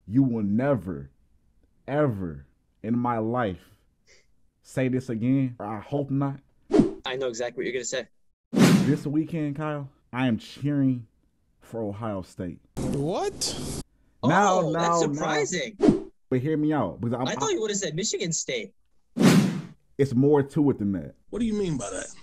You will never, ever in my life say this again. I hope not. I know exactly what you're gonna say. This weekend, Kyle, I am cheering for Ohio State. What? Now, Oh, that's now, now. surprising. But hear me out, because I thought you would have said Michigan State. it's more to it than that. What do you mean by that?